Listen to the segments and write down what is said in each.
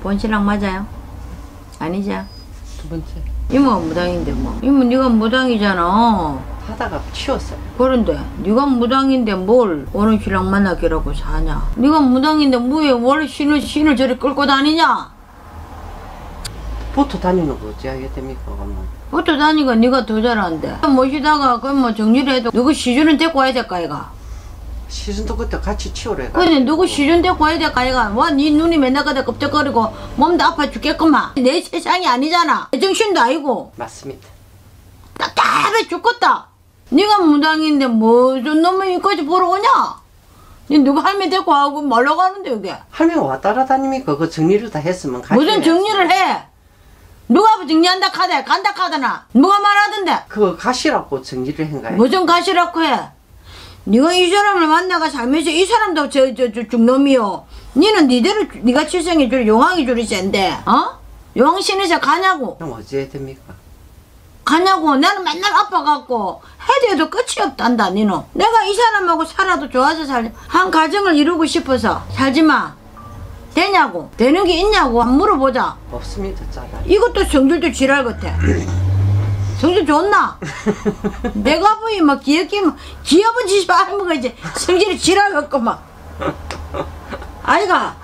본신랑 맞아요? 아니지? 두 번째. 이모가 무당인데 뭐. 이모 네가 무당이잖아. 하다가 치웠어요. 그런데 네가 무당인데 뭘 오는 신랑 만나기라고 사냐? 네가 무당인데 뭐에 원래 신을 저리 끌고 다니냐? 보트 다니는 거 어찌하게 됩니까? 뭐. 보트 다니가 네가 더 잘하는데 모시다가 그 뭐 정리를 해도 누구 시주는 데리고 와야 될까 이가? 시즌도 그때 같이 치우래. 근데 누구 시준 데리고 와야 될까 이가? 와네 눈이 맨날 가다 껍적거리고 몸도 아파 죽겠구만. 내 세상이 아니잖아. 내 정신도 아니고. 맞습니다. 답답해 죽겠다. 네가 무당인데 뭐 좀 놈의 이까지 보러 오냐? 니 누가 할매 데리고 하고 말러 가는데 여기? 할매가 와 따라다닙니까? 그 정리를 다 했으면 같이 무슨 해야지. 정리를 해? 누가 정리한다 카대 간다 카드나 누가 말하던데? 그거 가시라고 정리를 한가요? 무슨 가시라고 해? 네가 이 사람을 만나가 살면서 이 사람도 저 죽놈이요. 니는 니대로 네가 칠성이 줄 용왕이 줄이 센데 어? 용왕신에서 가냐고? 그럼 어찌해야 됩니까? 가냐고. 나는 맨날 아파갖고 해도 해도 끝이 없단다 니는. 내가 이 사람하고 살아도 좋아서 한 가정을 이루고 싶어서 살지마. 되냐고. 되는 게 있냐고 한번 물어보자. 없습니다. 짜라. 이것도 성질도 지랄 같아. 성질 좋나? 내가 보이 막 귀엽기만 귀여운 짓이 많은 거가 이제 성질이 지랄 같고 막 아이가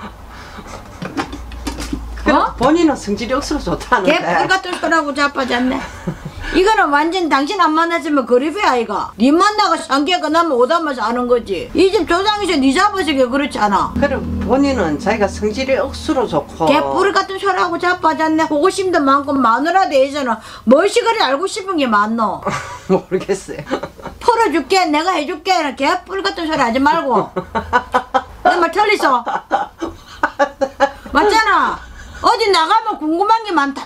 어? 본인은 성질이 억수로 좋다는데. 개뿔 같은 소리하고 자빠졌네. 이거는 완전 당신 안 만났으면 그립이야 이거. 니 만나가 상계가 나면 오다마서 아는 거지. 이 집 조상에서 니 잡아서 그렇잖아. 그래 본인은 자기가 성질이 억수로 좋고. 개뿔 같은 소리하고 자빠졌네. 호기심도 많고 마누라 대해서는 무엇이 그리 알고 싶은 게 많노? 모르겠어요. 풀어줄게 내가 해줄게. 개뿔 같은 소리 하지 말고. 내 말 틀리소? 맞잖아. 어디 나가면 궁금한 게 많다.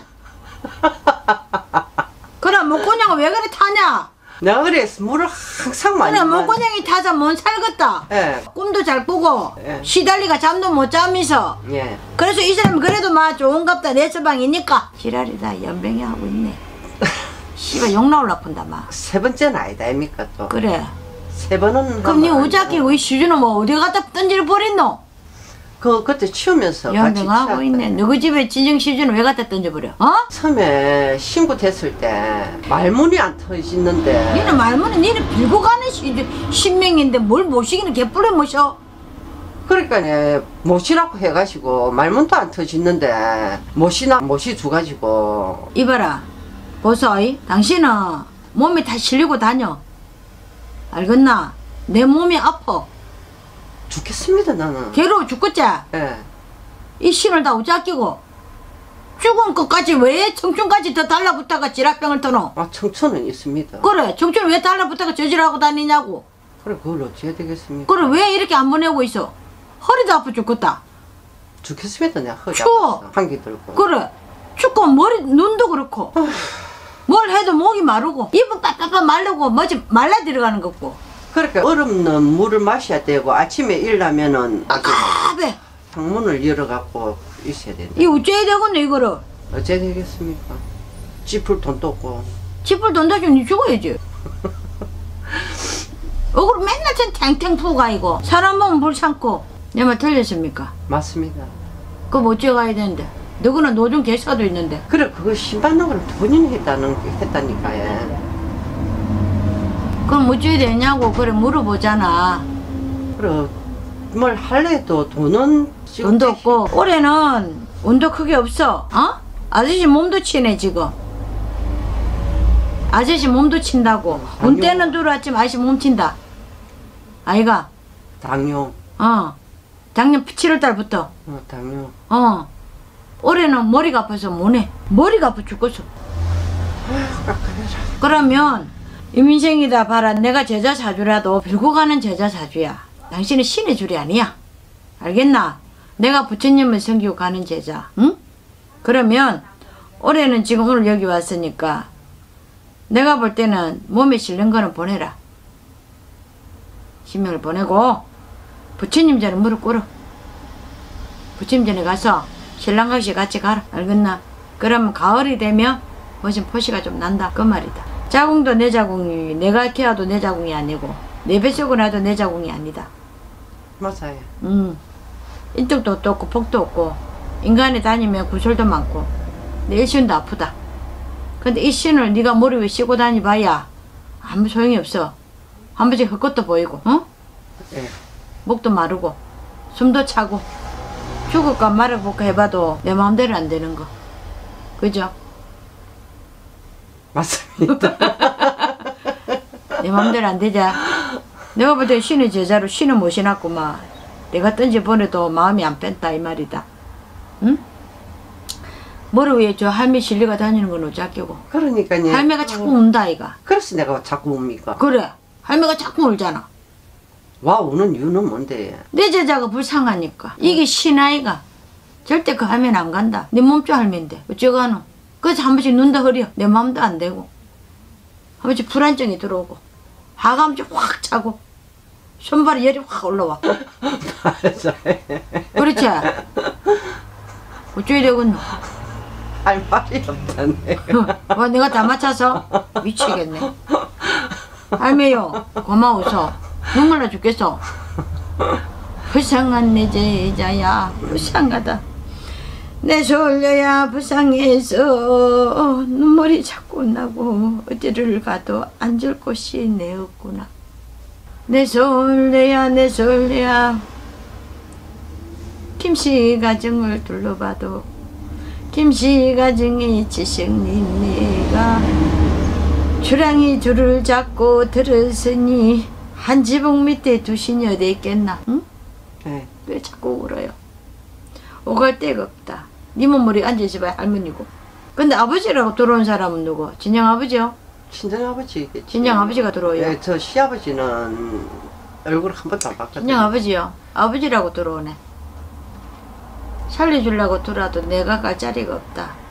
그럼 목고냥은 왜 그래 타냐? 내가 그래서 물을 항상 많이 그래 목고냥이 타서 뭔 살겠다. 예. 꿈도 잘 꾸고 예. 시달리가 잠도 못 자면서 예. 그래서 이 사람 그래도 막 좋은갑다 내 처방이니까 지랄이다 연병이 하고 있네. 씨발 욕 나올라 푼다 막. 세 번째는 아니다 아닙니까 또. 그래. 세 번은. 그럼 니 우자기 우리 시주는 뭐 어디 갖다 던지를 버렸노? 그때 치우면서 같이 연병하고 치웠다. 있네. 너희 집에 진정 시주는 왜 갖다 던져버려? 어? 처음에 신고 됐을 때 말문이 안 터지는데. 니는 말문에 니는 빌고 가는 신명인데 뭘 모시기는 개뿔에 모셔. 그러니까 못이라고 해가지고 말문도 안 터지는데 못이나 못이 줘가지고. 이봐라 보소이 당신은 몸에 다 실리고 다녀. 알겠나? 내 몸이 아파. 죽겠습니다 나는. 괴로워 죽겠지? 예. 이 신을 다 우자끼고 죽은 것까지 왜 청춘까지 더 달라붙다가 지랄병을 터노? 아 청춘은 있습니다. 그래 청춘 왜 달라붙다가 저질하고 다니냐고. 그래 그걸 어찌해야 되겠습니까? 그래 왜 이렇게 안 보내고 있어? 허리도 아파 죽겠다. 죽겠습니다 내가 허리 추워. 아파서 감기 들고. 그래 춥고 머리 눈도 그렇고 뭘 해도 목이 마르고 입은 빡빡빡 마르고 뭐지 말라 들어가는 거고. 그러니까 얼음는 물을 마셔야 되고 아침에 일나면은 깝해. 창문을 열어갖고 있어야 된다. 이 어째야 되겠네 이거를. 어째 되겠습니까? 찌풀 돈도 없고. 집을 돈 다주면 니 죽어야지. 얼굴 맨날 전 탱탱 푸가 이거. 사람 보면 불 참고. 내 말 틀렸습니까? 맞습니다. 그거 어째 가야 되는데. 너구나 노중 계사도 있는데. 그래 그거 신받는 걸 본인이 했다니까. 예. 그럼 어째 되냐고 그래 물어보잖아. 그래 뭘 할래도 돈은 돈도 없고 올해는 운도 크게 없어. 어? 아저씨 몸도 치네 지금. 아저씨 몸도 친다고. 운 때는 들어왔지만 아저씨 몸 친다. 아이가. 당뇨. 작년 7월달부터. 당뇨. 올해는 머리가 아파서 못해. 머리가 아파 죽겠어. 그러면 이민생이다 봐라. 내가 제자 사주라도 빌고 가는 제자 사주야. 당신은 신의 줄이 아니야. 알겠나? 내가 부처님을 섬기고 가는 제자. 응? 그러면 올해는 지금 오늘 여기 왔으니까 내가 볼 때는 몸에 실는 거는 보내라. 신명을 보내고 부처님 전에 무릎 꿇어. 부처님 전에 가서 신랑같이 같이 가라. 알겠나? 그러면 가을이 되면 무슨 포시가 좀 난다 그 말이다. 자궁도 내 자궁이 내가 태어도 내 자궁이 아니고 내 뱃속을 나도 내 자궁이 아니다. 맞아요. 인쪽도 없고 폭도 없고 인간에 다니면 구설도 많고 내 일신도 아프다. 근데 이 신을 네가 머리 위에 씌고 다니봐야 아무 소용이 없어. 한 번씩 헛것도 보이고, 어? 예. 목도 마르고 숨도 차고 죽을까 말아볼까 해봐도 내 마음대로 안 되는 거. 그죠? 맞습니다. 내 마음대로 안 되자. 내가 볼 때 신의 제자로 신을 모셔놨구만. 내가 던져보내도 마음이 안 뺀다 이 말이다. 응? 머리 위에 저 할매 실리가 다니는 건 어쩌겠고. 그러니까요. 할매가 자꾸 운다 이가. 그래서 내가 자꾸 웁니까? 그래. 할매가 자꾸 울잖아. 와 우는 이유는 뭔데? 내 제자가 불쌍하니까. 이게 신아이가. 절대 그 할매는 안 간다. 내 몸쪽 할매인데 어쩌가노. 그래서 한 번씩 눈도 흐려. 내 마음도 안 되고. 한 번씩 불안증이 들어오고. 하감이 확 차고. 손발에 열이 확 올라와. 그렇지? 어쩌야 되겠노? 할 말이 없다네. 와, 내가 다 맞춰서 미치겠네. 할매요, 고마워서 눈물 나 죽겠어. 불쌍한 내 제자야, 불쌍하다. 내 솔려야 불쌍해서 눈물이 자꾸 나고 어디를 가도 앉을 곳이 내 없구나. 내 솔려야, 내 솔려야. 김씨 가정을 둘러봐도 김씨 가정이 지식님네가 주랑이 줄을 잡고 들었으니 한 지붕 밑에 두신이 어디 있겠나? 응? 네. 왜 자꾸 울어요? 오갈 데가 없다. 니 몸머리 앉아있어봐야 할머니고. 근데 아버지라고 들어온 사람은 누구? 진영 아버지요? 친정 아버지겠지. 진영 아버지가 들어오요. 네, 저 시아버지는 얼굴 한 번도 안 봤거든요. 진영 아버지요. 아버지라고 들어오네. 살려주려고 들어와도 내가 갈 자리가 없다.